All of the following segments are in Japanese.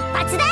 発だ。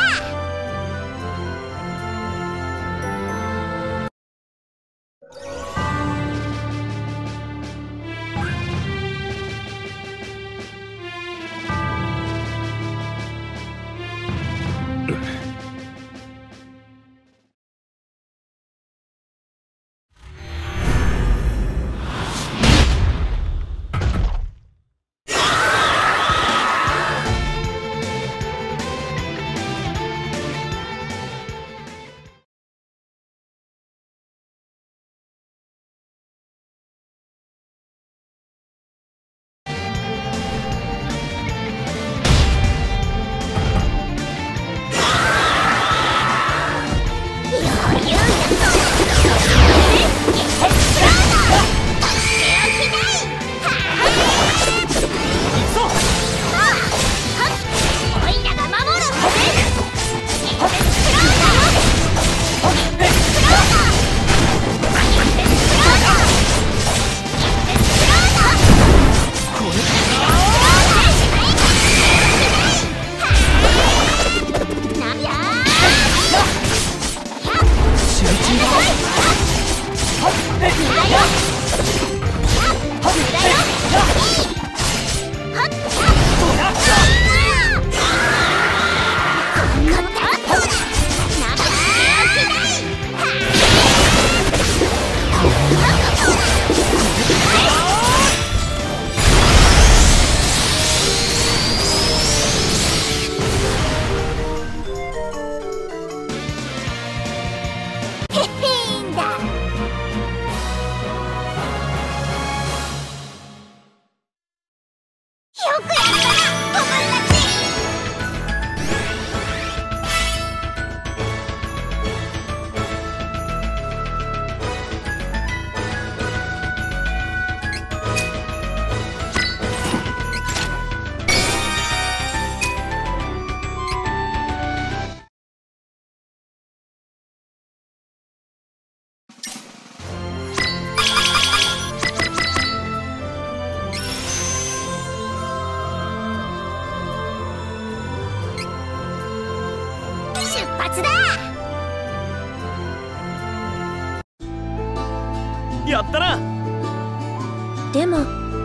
やったな。 でも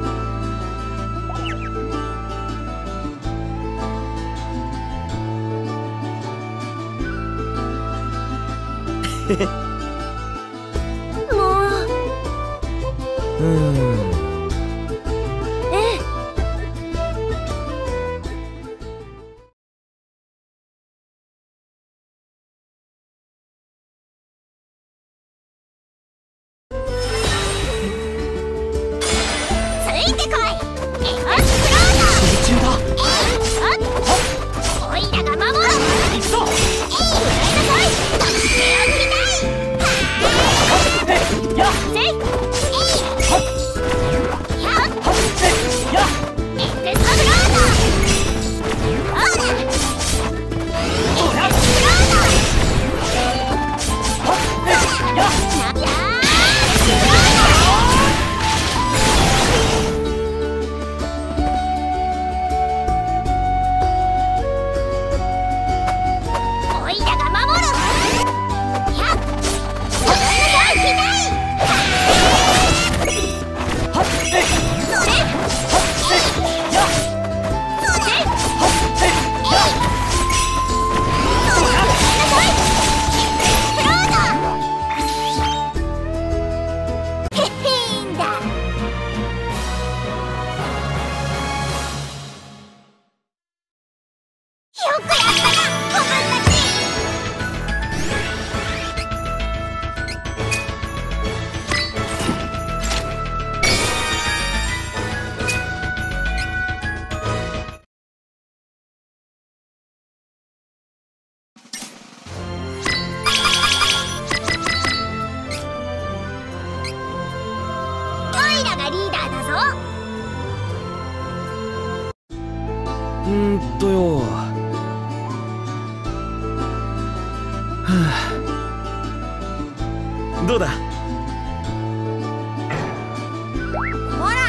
もうええ。 よ。どうだ。 ほら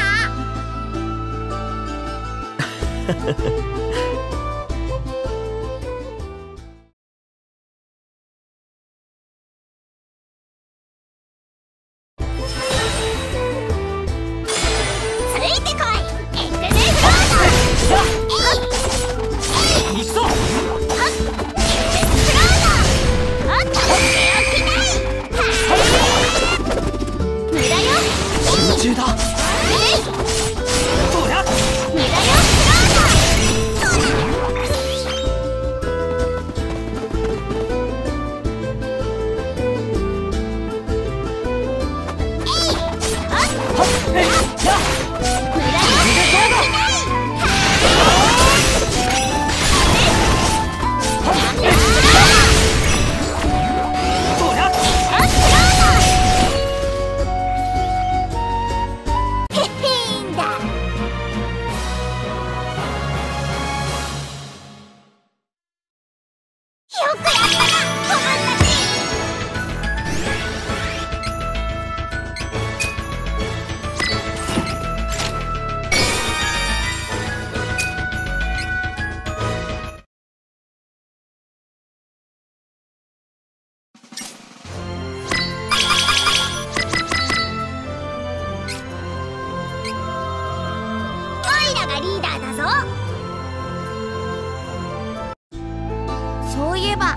そういえば。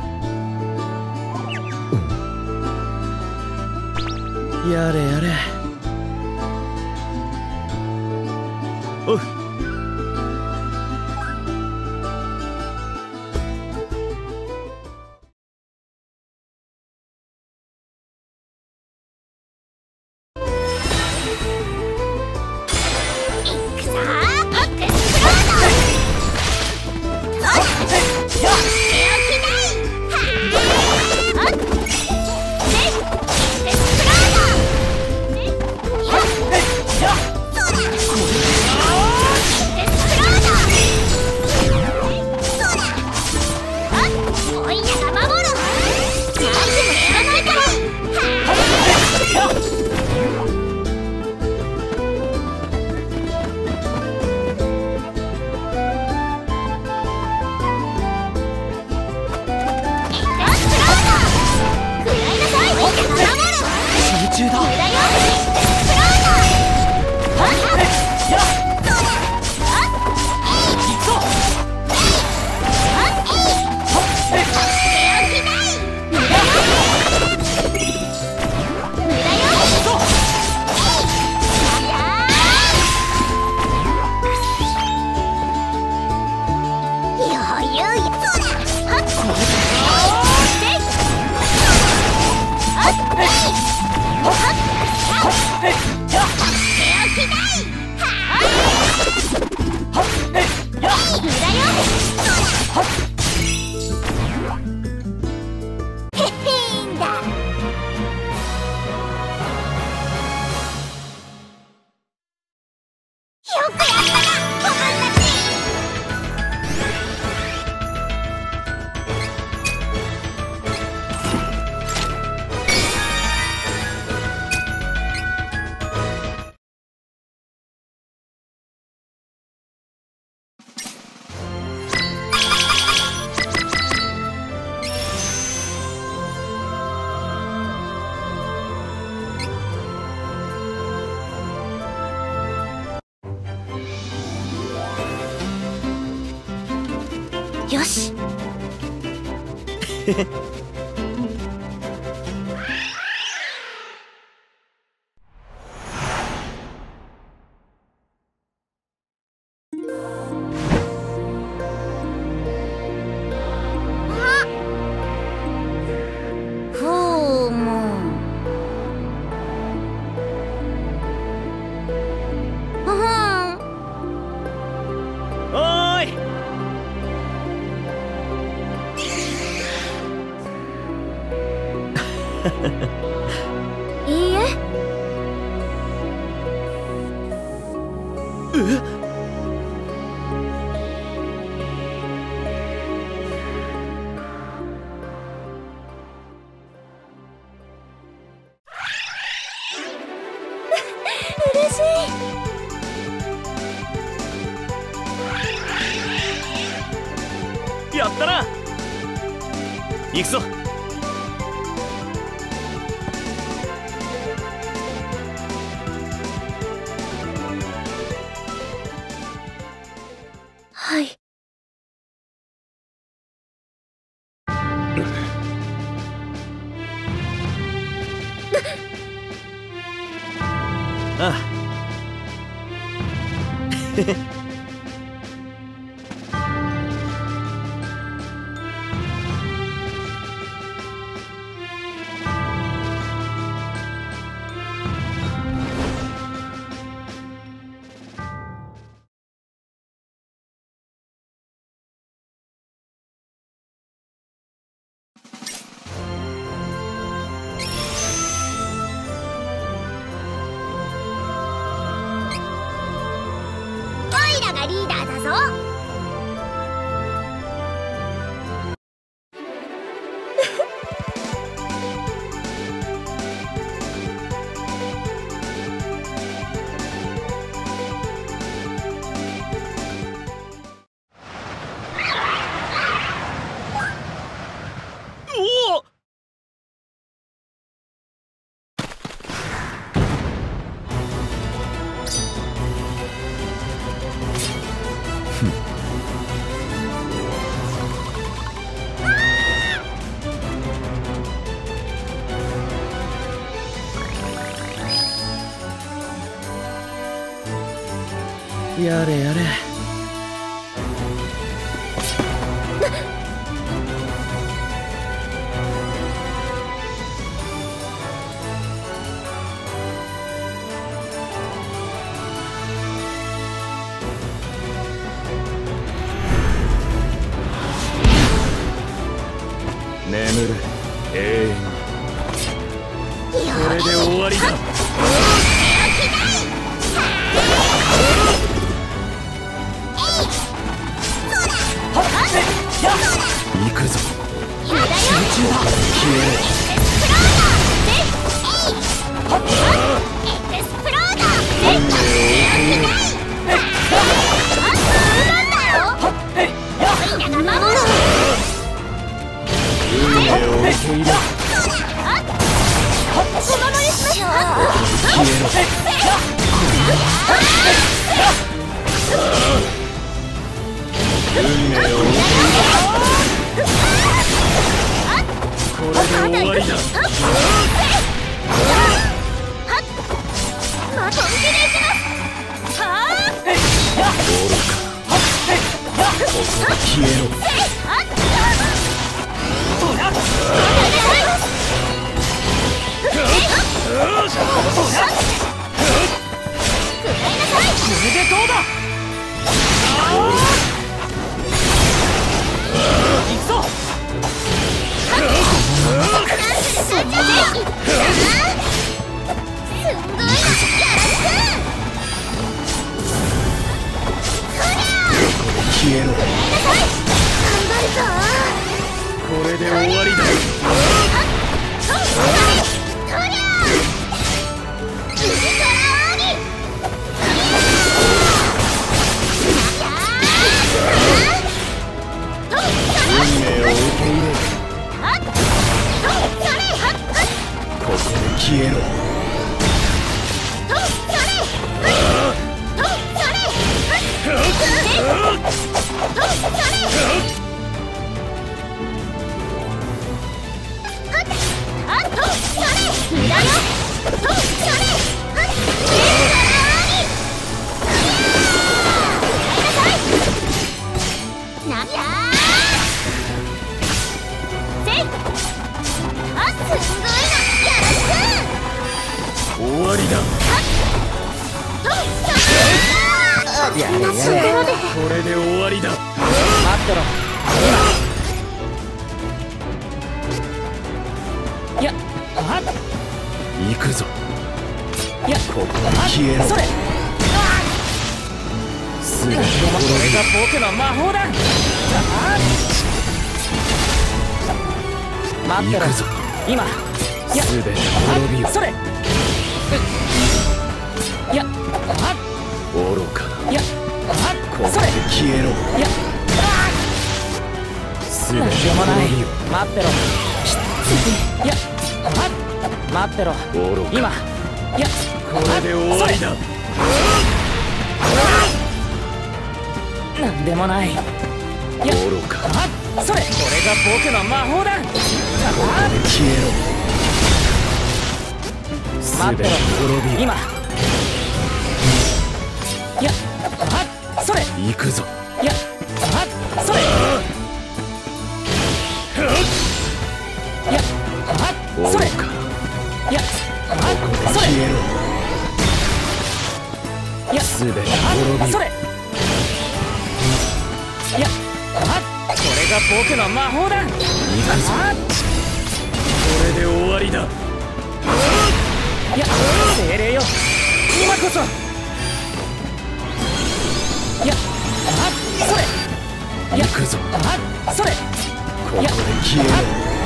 やれやれ。おう。 よし。いいえ。嬉しい。やったな。行くぞ。 はい。 ああ。 リーダーだぞ。 おお。 ふん。 やれやれ。眠る永遠に。これで終わりだ。行くぞ。集中だ。消えろ。エクスプローダー。運命を受け入れ。お守りしましょう。消えろ。運命を受け入れ。これで終わりだ。まとめていきます。愚か。消えろ。これでどうだ。行くぞ。消えろ。これで終わりだ。運命を受け入れ。ここで消えろ。終わりだ。やれやれ。これで終わりだ。待ってろ。いや、行くぞ。いや、ここで消えろ。それ。すべてこれが僕の魔法だ。待ってろ。今。すべて滅びよ。それ。いや、愚かな。いや、ここで消えろ。いや、すべて滅びよ。待ってろ。いや、待ってろ。愚か。今。いや、これで終わりだ。なんでもない。いや、愚か。それ。これが僕の魔法だ。ここで消えろ。待ってろ。今。いや、それ。行くぞ。いや、それ。いや、それ。いや、それ。いや、すべて滅び。それ。いや、これが僕の魔法だ。行くぞ。これで終わりだ。いや、精霊よ。今こそ。いや、それ。いや、行くぞ。それ。ここで消えろ。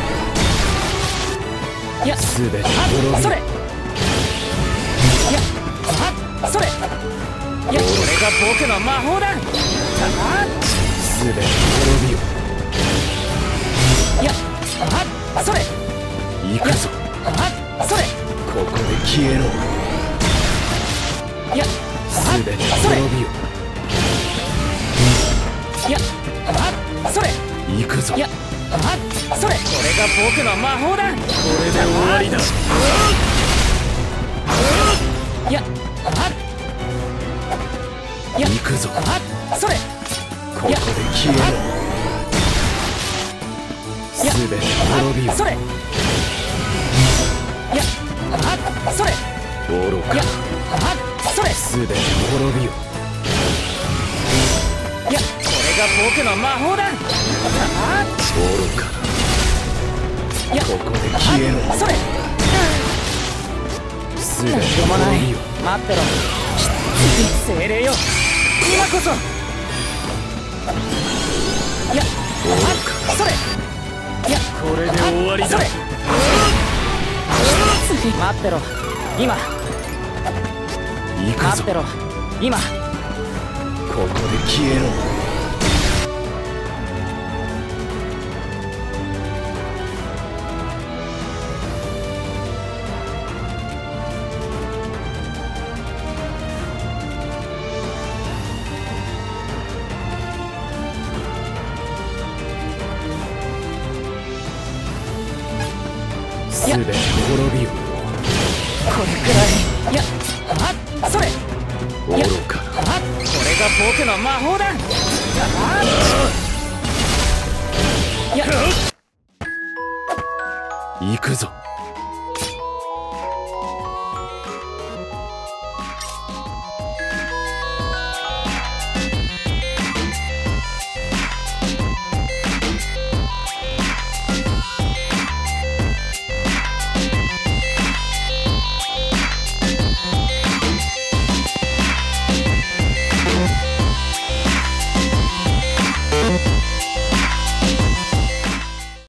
いや、すべて滅び。それ。いや、それ。いや、これが僕の魔法だ。すべて滅びよ。いや、それ。行くぞ。それ。ここで消えろ。いや、すべて滅びよ。いや、それ。行くぞ。いや、それ。これが僕の魔法だ。これで終わりだ。いや、いや行くぞ。 あそれここで消えろ。 やすべて滅びよ。 それやあそれ愚かやあそれすべて滅びよ。 いやこれが僕の魔法だ。あ愚かいやここで消えろ。 あそれすべてなんでもない滅びよ。 待ってろ精霊よ今こそいやあそれいやこれで終わりだ。 それ待ってろ今行くぞ待って。ろ今ここで消えろ。すべて滅びよ。 これくらいいやあそれいや愚かあこれが僕の魔法だ。あいや行くぞ。